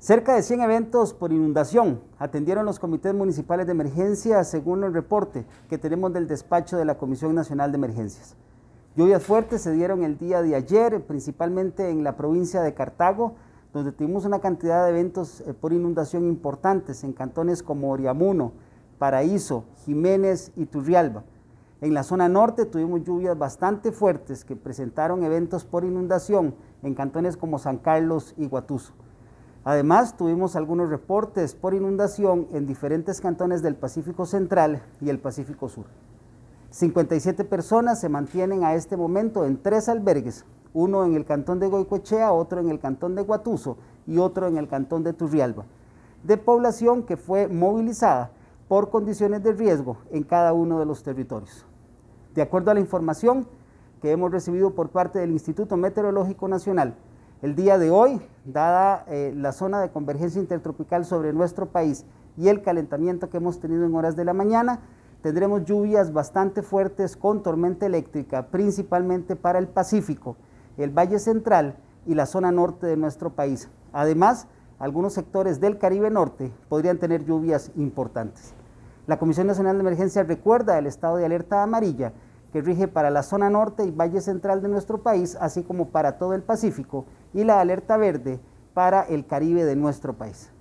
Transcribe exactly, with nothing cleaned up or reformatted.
Cerca de cien eventos por inundación atendieron los comités municipales de emergencia según el reporte que tenemos del despacho de la Comisión Nacional de Emergencias. Lluvias fuertes se dieron el día de ayer, principalmente en la provincia de Cartago, donde tuvimos una cantidad de eventos por inundación importantes en cantones como Oriamuno, Paraíso, Jiménez y Turrialba. En la zona norte tuvimos lluvias bastante fuertes que presentaron eventos por inundación en cantones como San Carlos y Guatuso. Además, tuvimos algunos reportes por inundación en diferentes cantones del Pacífico Central y el Pacífico Sur. cincuenta y siete personas se mantienen a este momento en tres albergues, uno en el cantón de Goicoechea, otro en el cantón de Guatuso y otro en el cantón de Turrialba, de población que fue movilizada por condiciones de riesgo en cada uno de los territorios. De acuerdo a la información que hemos recibido por parte del Instituto Meteorológico Nacional, el día de hoy, dada eh, la zona de convergencia intertropical sobre nuestro país y el calentamiento que hemos tenido en horas de la mañana, tendremos lluvias bastante fuertes con tormenta eléctrica, principalmente para el Pacífico, el Valle Central y la zona norte de nuestro país. Además, algunos sectores del Caribe Norte podrían tener lluvias importantes. La Comisión Nacional de Emergencia recuerda el estado de alerta amarilla que rige para la zona norte y Valle Central de nuestro país, así como para todo el Pacífico, y la alerta verde para el Caribe de nuestro país.